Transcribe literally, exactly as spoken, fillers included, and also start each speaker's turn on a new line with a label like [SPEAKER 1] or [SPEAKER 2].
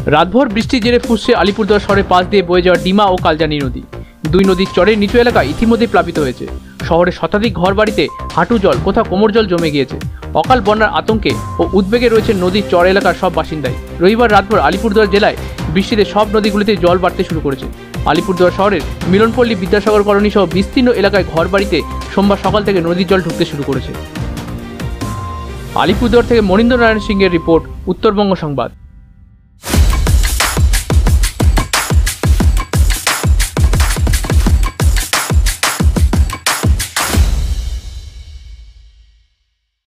[SPEAKER 1] রাতভর বৃষ্টির জেরে ফুসছে আলিপুরদুয়ার শহরের পাশ দিয়ে বয়ে যাওয়া ডিমা ও কালজানি নদী। দুই নদীর চরের নিচু এলাকা ইতিমধ্যেই প্লাবিত হয়েছে। শহরের শতাধিক ঘরবাড়িতে হাঁটু জল, কোথাও কোমর জল জমে গিয়েছে। অকাল বন্যার আতঙ্কে ও উদ্বেগে রয়েছে নদীর চর এলাকার সব বাসিন্দাই। রবিবার রাতভর আলিপুরদুয়ার জেলায় বৃষ্টিতে সব নদীগুলিতে জল বাড়তে শুরু করেছে। আলিপুরদুয়ার শহরের মিলনপল্লী, বিদ্যাসাগর কলোনি সহ বিস্তীর্ণ এলাকায় ঘরবাড়িতে সোমবার সকাল থেকে নদীর জল ঢুকতে শুরু করেছে। আলিপুরদুয়ার থেকে মনীন্দ্র নারায়ণ সিংহের রিপোর্ট, উত্তরবঙ্গ সংবাদ।